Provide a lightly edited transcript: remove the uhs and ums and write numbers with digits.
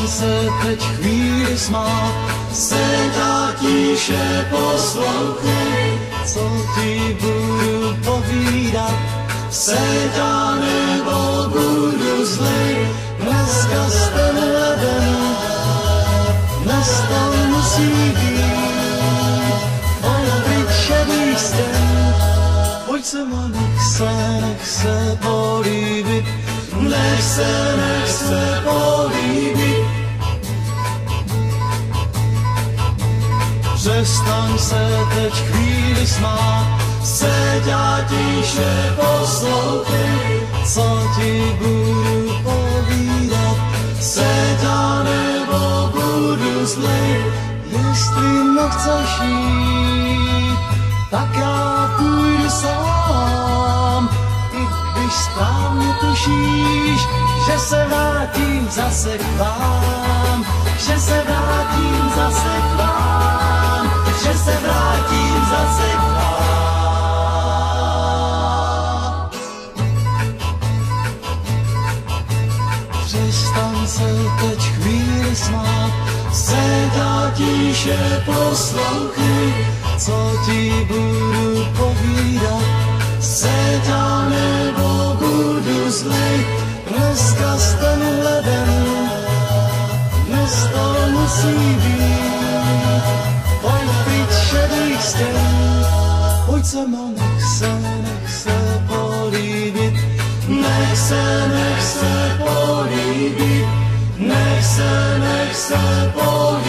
Přestaň se teď chvíli smát, Séďa tiše poslouchej, co ti budu povídat. Séďa nebo budu zlej, Dneska s tenhle den, dnes to musí být. Pojď šedý stěn, pojď se ma, nech se políbit. nech se políbit. Přestaň se teď chvíli smát, Séďa tiše poslouchej, co ti budu povídat. Séďa nebo budu zlej, Jestli nechceš jít, tak já půjdu sám. I když správně tušíš, že se vrátím zase k vám, že se vrátím zase k vám, že se vrátím zase k vám. Přestaň se teď chvíli smát, Séďa tiše poslouchej, co ti budu povídat. Séďa nebo budu zlej, Dneska s tenhle den, dnes to musí být. Pojď pryč šedých stěn, pojď se ma, nech se políbit. nech se políbit, nech se políbit.